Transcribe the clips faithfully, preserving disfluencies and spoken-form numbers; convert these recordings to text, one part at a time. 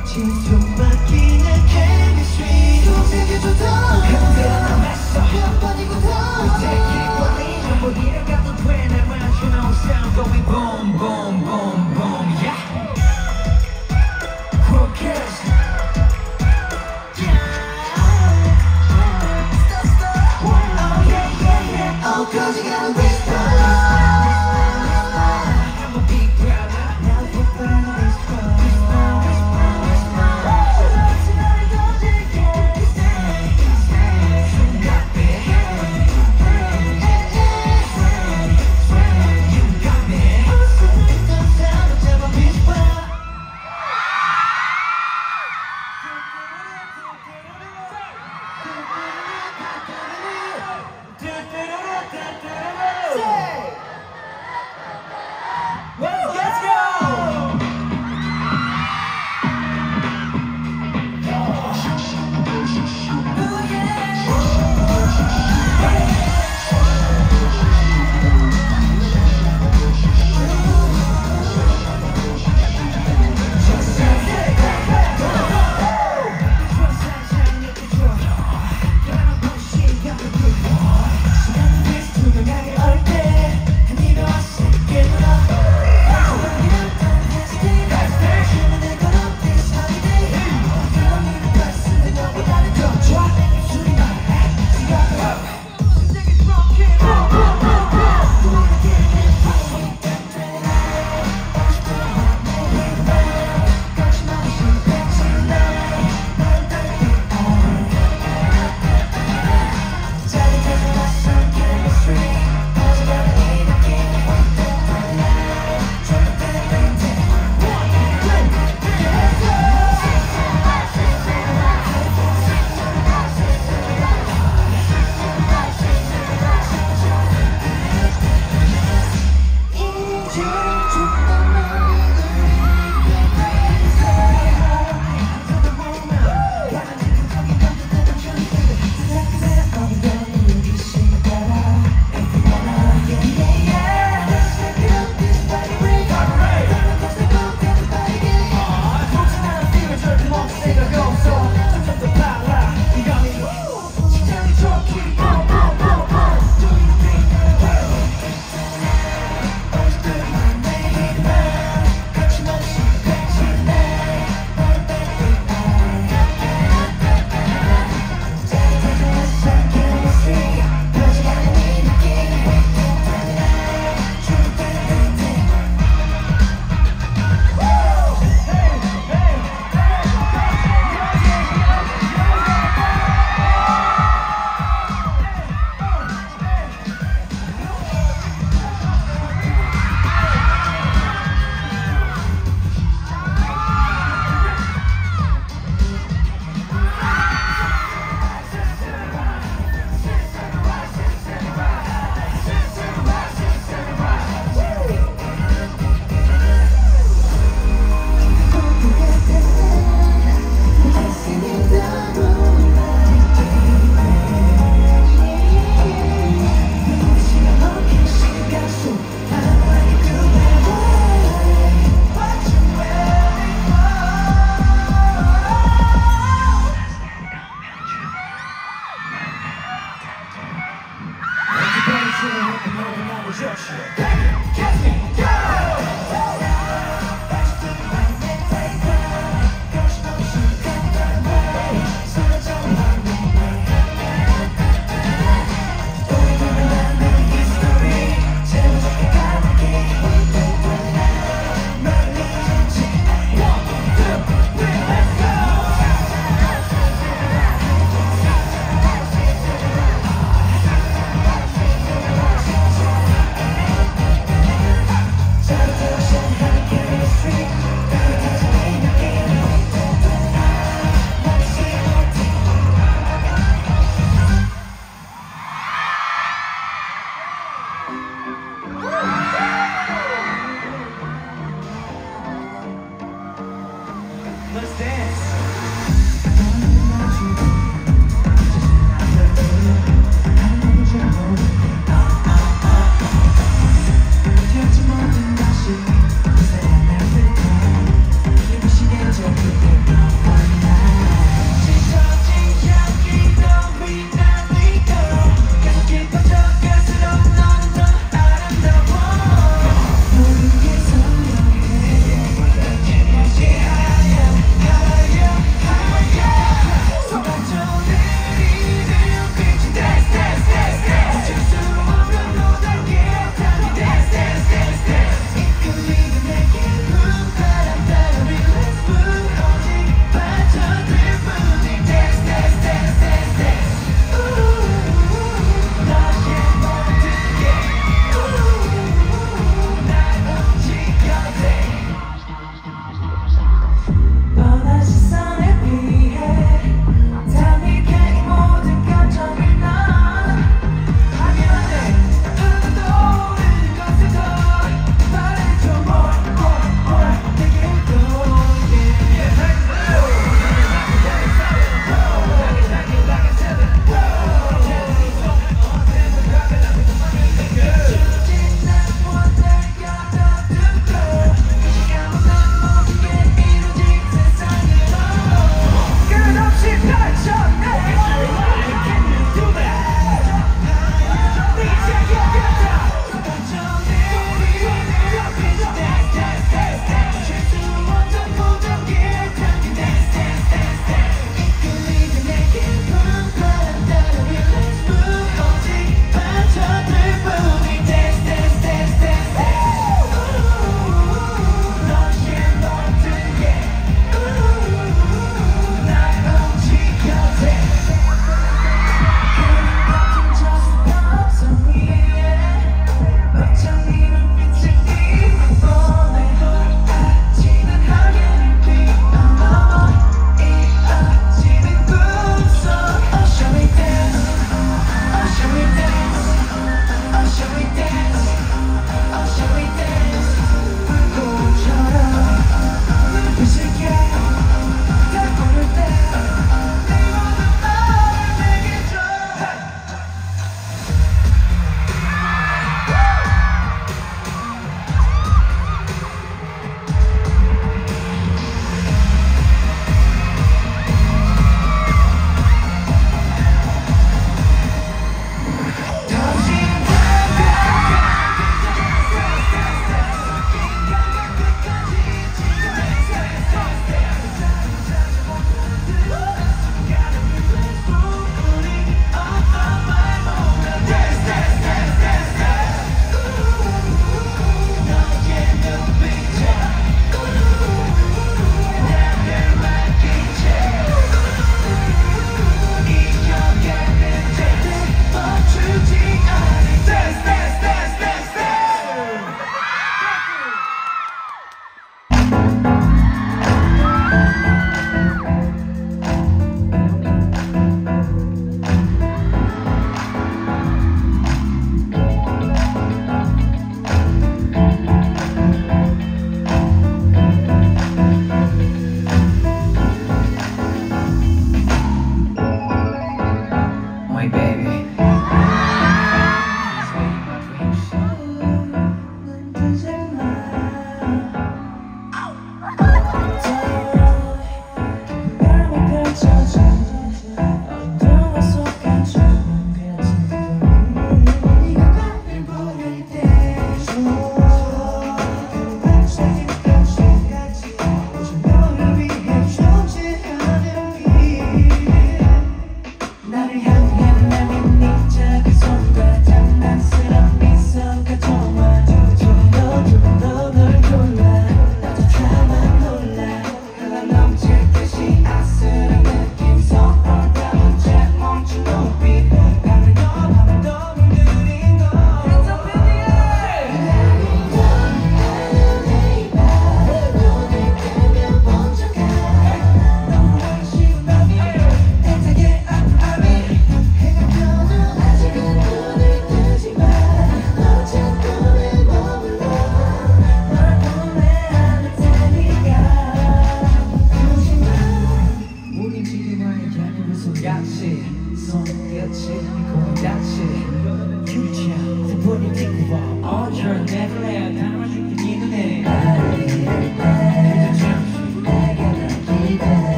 숨 막히는 chemistry 소중해줘도 흔들어 넘었어 몇 번이고 더 We take it 빨리 전부 잃어가도 돼 날 맞춰놓은 sound going boom boom boom boom yeah Focus yeah Oh yeah yeah yeah Oh cause you gotta whisper I'm a big brother now whisper whisper whisper whisper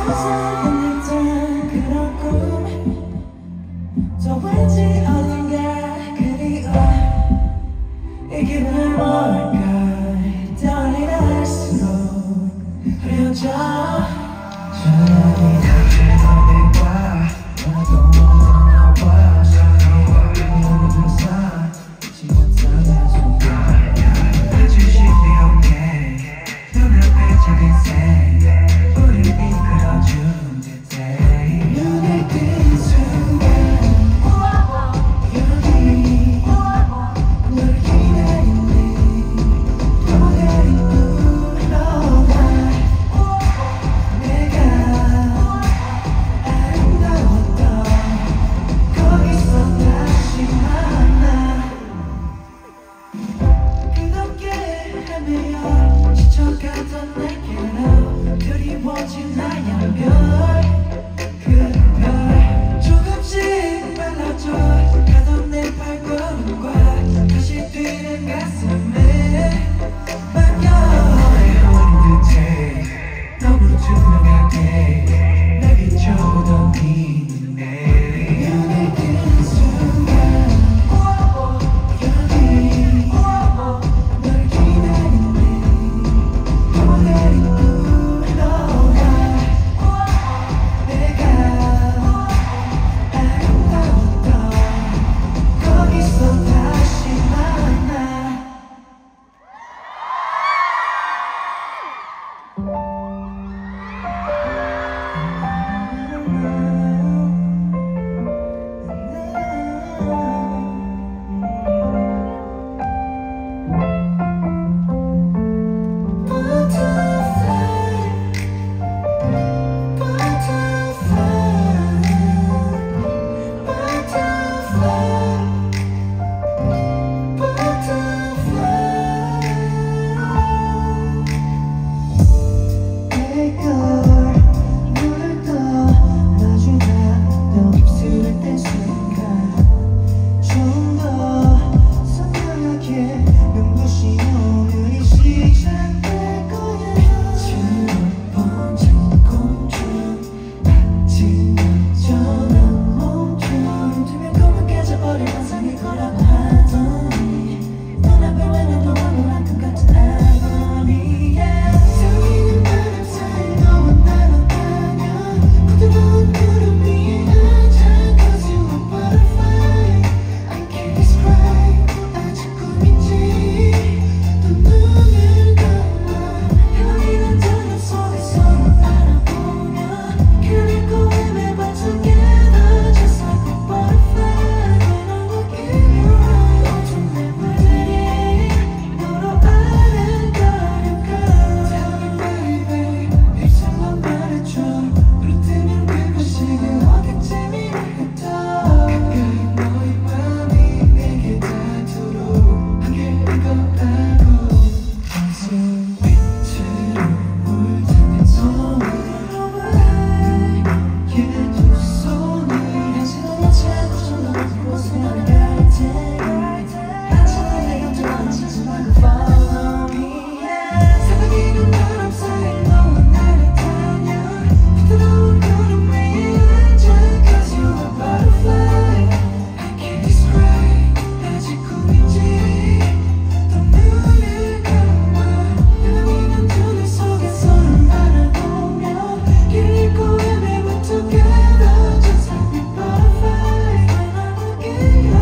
together just like we butterfly. When I'm looking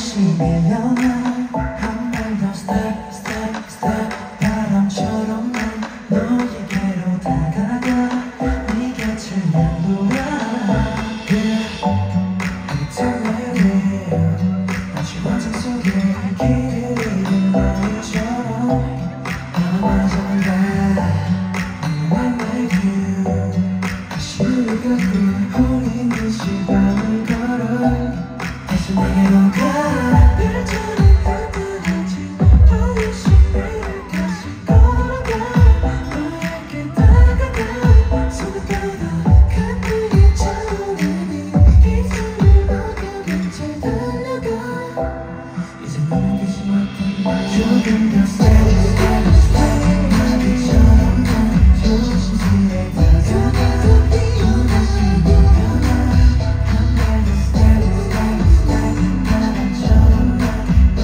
조심히 연하 한 발 더 step step step 바람처럼 난 너에게로 다가가 네 곁을 맴돌아 It's already 마치 환상 속에 길을 잃은 나이처럼 아마존가 I'm with you 다시 우리가 홀린 듯이 밤을 걸어 다시 내게로 가 별처럼 흔들리지 또다시 매일 다시 걸어가 너에게 다가가 손을 뻗어 가쁘게 차오르는 입술을 먹으면 잘 달려가 이제 너는 되지 못한 조금 더 step step step 나비처럼 난 조심스레 다가가 또다시 변화 한 발 더 step step step 바람처럼 난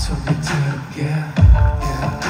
we took, yeah, yeah.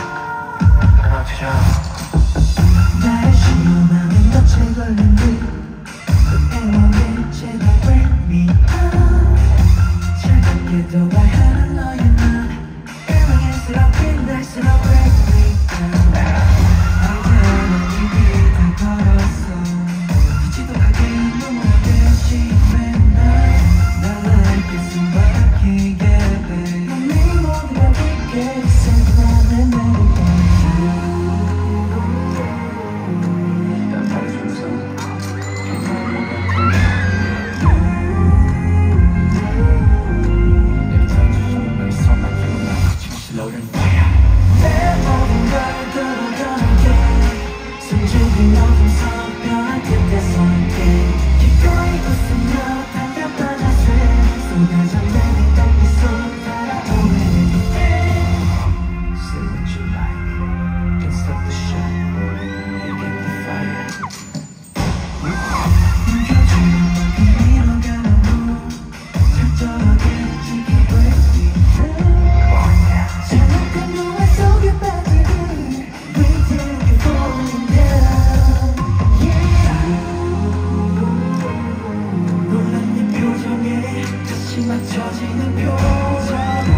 나의 시험하면 덫에 걸린 듯 애원해 제발 break me up 차갑게도 말하는 너의 말 애매해스럽게 날스러워 break me down 알잖아 이미 다 걸었어 지독하게 눈물에 심해나 날 알게 숨막히게 babe 네 모두가 깊게 생각나네 내게 맞춰지는 표정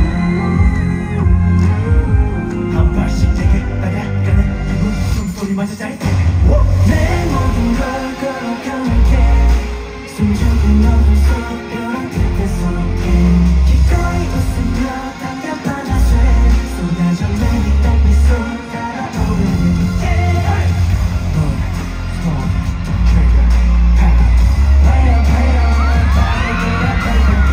한 발씩 되게 나가가는 기분 숨소리마저 짧게 내 모든 걸 걸어갈게 숨죽인 어둠 속 벼랑 끝에 서게 기꺼이 웃으며 당겨봐 나 sway 쏟아져 내린 달빛속 따라오르는 Boy, small, trigger, power Play on, play on, play on, play on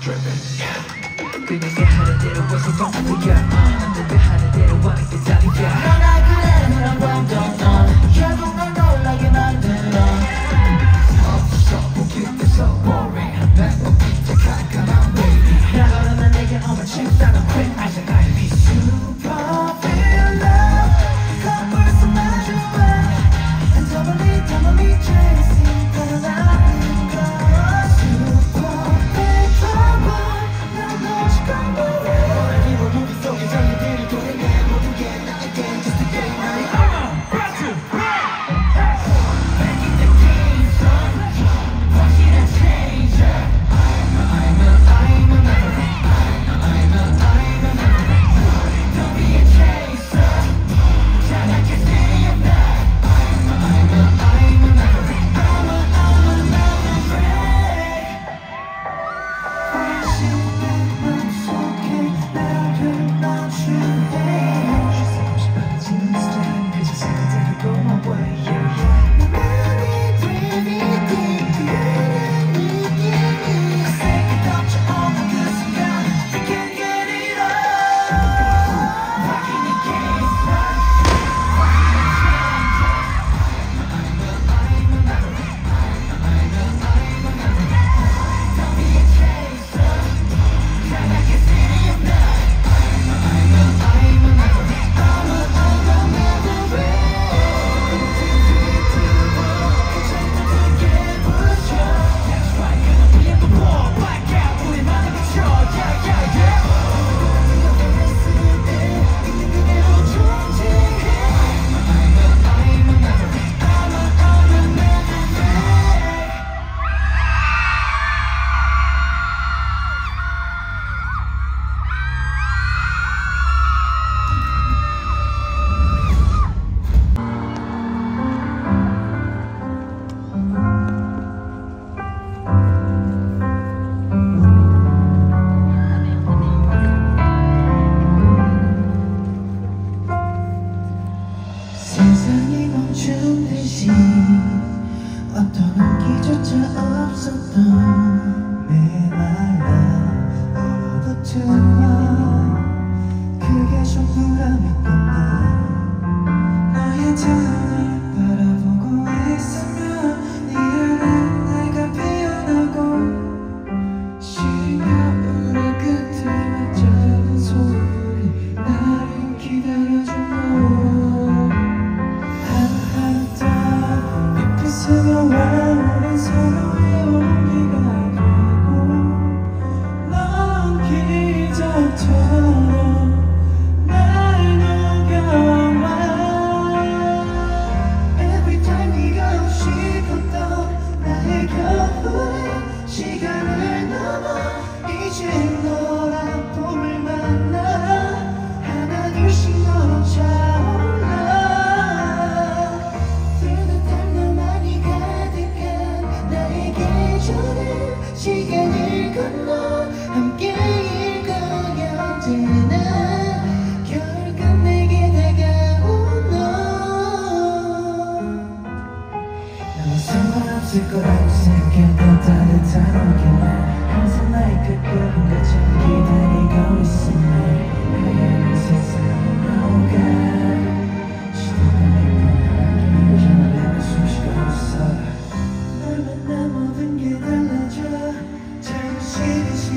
그냥 내 하는 대로 벌써 뻥이야. 남들 하는 대로 하는 게 답이야. 너나 그래 너랑 완전 결국 널 놀라게 만들어. 없어 보기 돼서 boring. 배고프게 깜깜한 baby. 나 걸어만 내게 오면 칩다는 queen. I said I'll be super feel love. 거꾸로서 마주해. And totally totally chasing the light. 세상이 멈춘 듯이 어떤 온기조차 없었던 메말라 얼어붙은 맘 그게 전부라면 난 너의 눈을 바라보고 있으면 네 안에 내가 피어나고 시린 겨울의 끝을 맞잡은 소리 나를 기다려준 너 스며와 우린 서로의 온기가 되고 넌 기적처럼 날 녹여와 Every time 네가 오고 싶었던 나의 겨울에 시간을 넘어 이제 너랑 봄을 만나 하나 둘씩 너로 차올라 시간을 건너 함께 읽어야 언제나 겨울 끝 내게 다가온 너 나와 상관없을 거라고 생각했던 따뜻한 온기는 항상 나의 끝부분 끝을 기다리고 있음에 하얀 세상을 녹아 시도가 내 편하게 전화되면 숨쉬고 있어 널 만나 모든 게 달라져 자유시리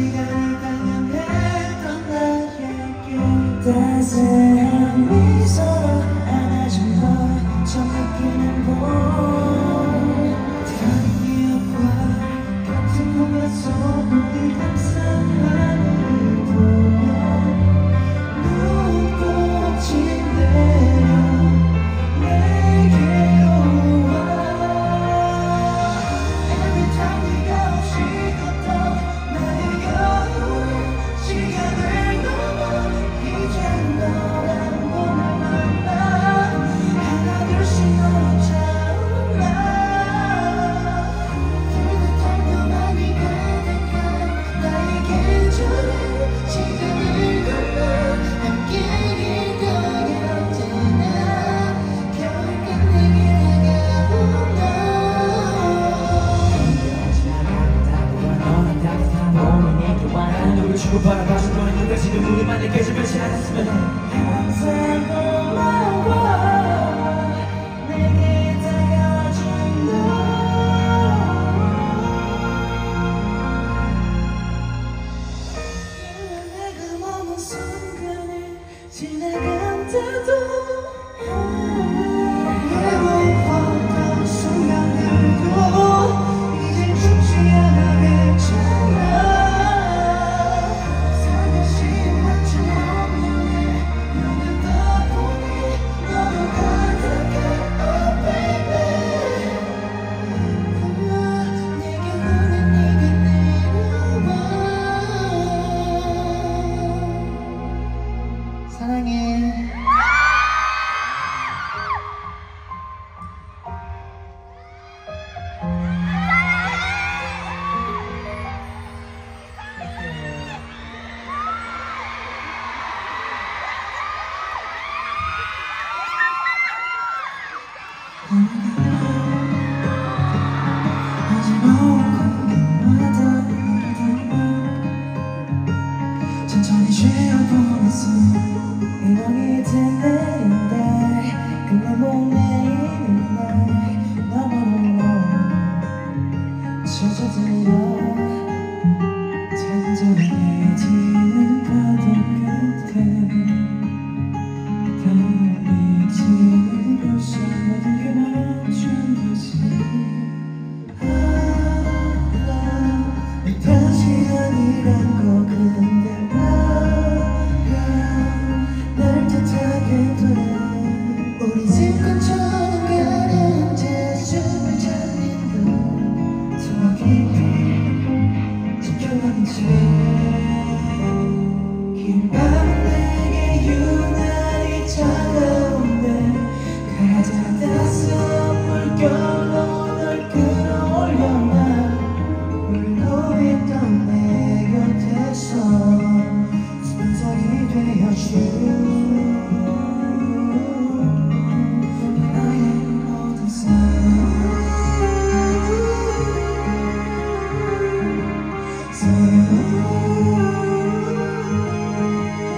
우리 주고 바라봐준 거는 끝까지도 우리만의 계절 변치 않았으면 해. 항상 고마워 내게 다가와준 너. 내가 머문 순간을 지나간다도 외로웠던 순간들도 이젠 죽지 않아겠잖아. 살며시 맞춘 운명에 눈을 떠보니 너도 가득해 oh baby. 내게 오는 네가 내려와. 사랑해. 천천히 쉬어보냈어. 인형이 된 내린 달 그날 목매이는 날 너무너무 젖어들어 잔잔하게 지는 파도 끝에 달리지는 벌써 모든 게 멈춘 듯이 다시 아니란 거 근데 말야 날 뜻하게 돼. 우리 집 근처는 가는데 숨을 잡는 듯 더 깊이 지켜가는 채 긴 밤은 내게 유난히 차가운데 가장 따스한 물결로 널 끌어올려놔. 울고 있던 내 곁에서 수면석이 되어준 나의 모든 사랑. 사랑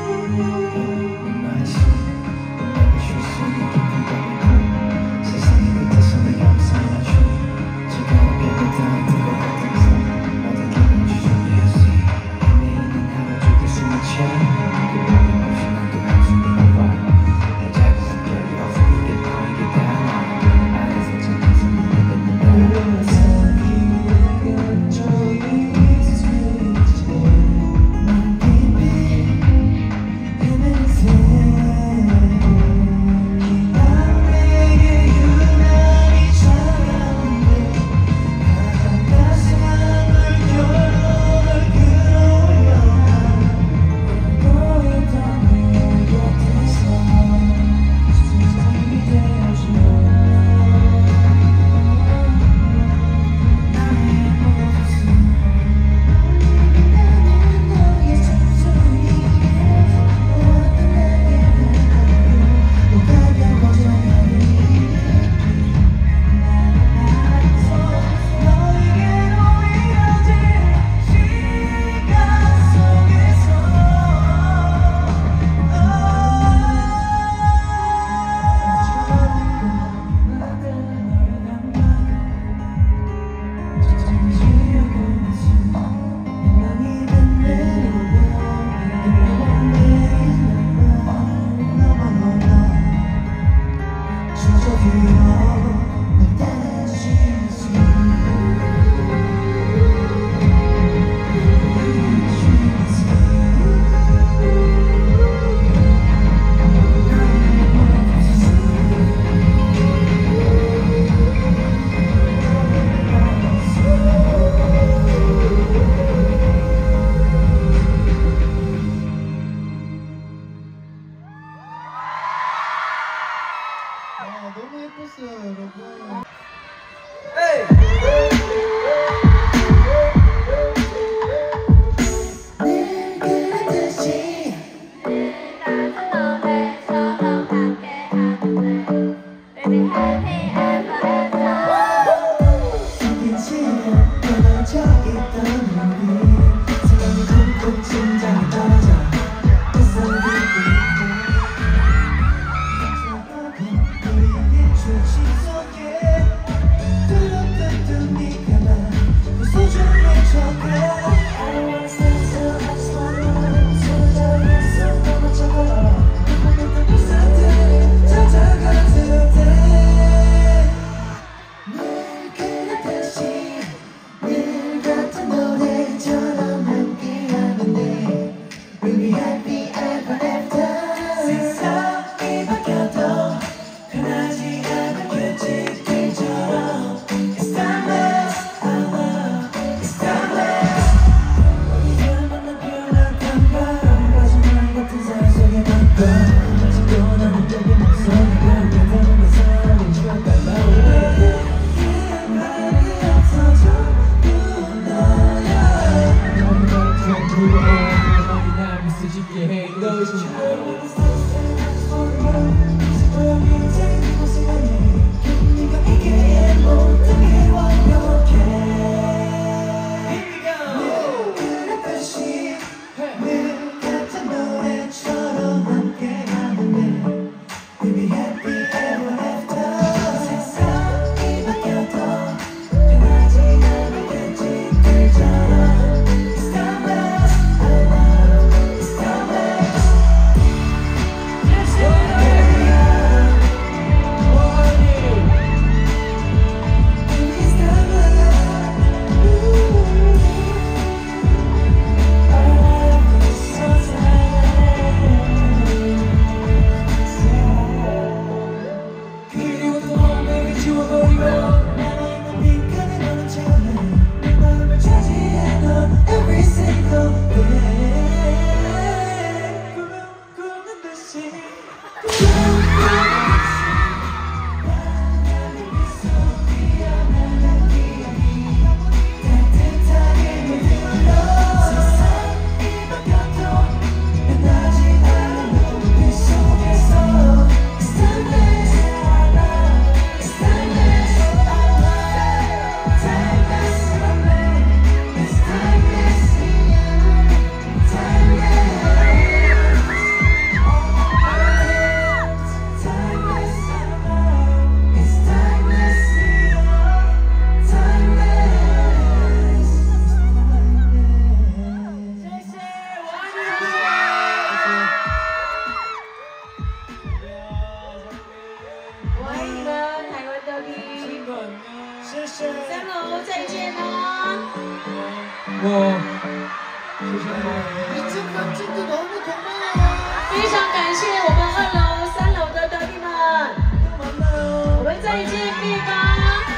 이 층, 삼 층도 너무 고마워요. 非常感谢我们二楼、三楼的得力们，我们再见面吧。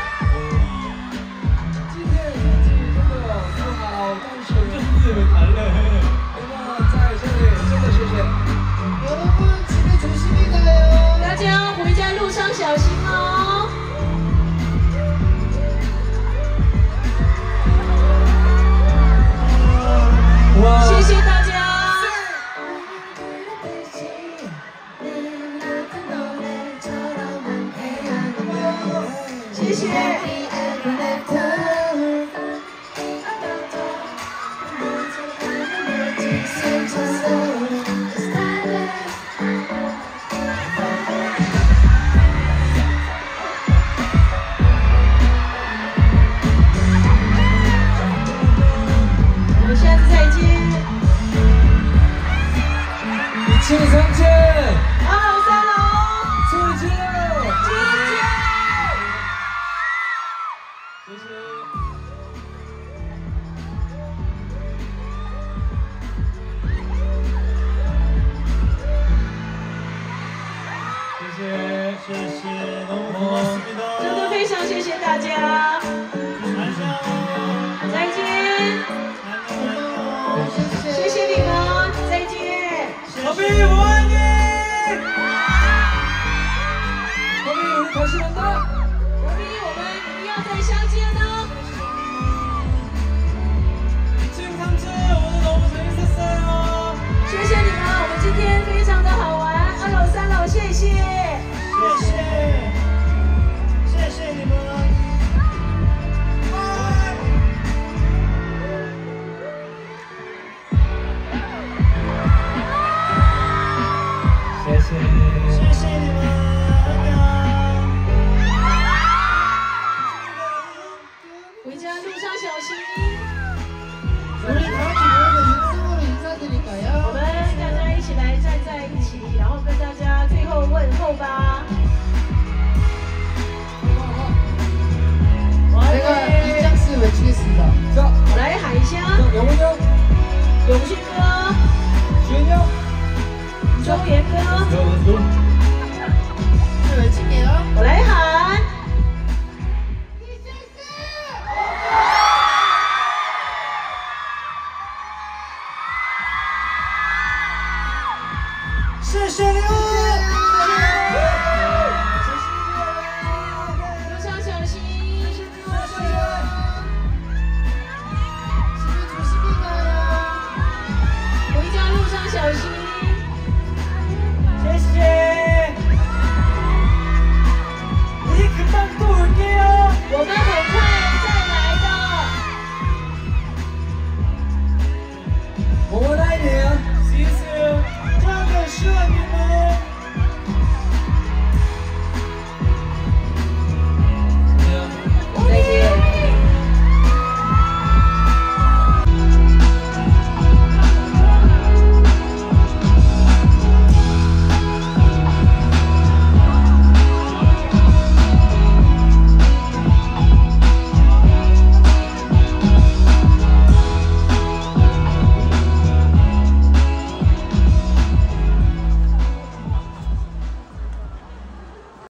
今天天气真的不好，但是日本谈了。那么在这里真的谢谢。여러분 집에 조심히 가요. 大家回家路上小心哦。谢谢大家。谢谢。我们下次再见。 一층 삼 층 二楼、三楼， 소리 질러. 尖叫！ 谢谢。谢谢，谢谢，너무 고맙습니다. 真的非常谢谢大家。再见。谢谢你们，再见。 小兵，我爱你。小兵，우리 다시 만나。 隔壁我们一定要再相见哦。 이 층 삼 층 오늘 너무 재밌었어요. 谢谢你们，我们今天非常的好玩。二楼、三楼，谢谢。 谢谢，谢谢你们。谢谢，谢谢你们，安녕。 回家路上小心。 우리 다 같이 모여서 육성으로 인사드릴까요? 我们大家一起来站在一起，然后跟大家最后问候吧。 제가 입장스 외치겠습니다. 자, 我来喊一下， 영훈이 형, 永信哥、 주현이 형, 周元哥， 네, 외칠게요. 我来喊。 谢谢你们。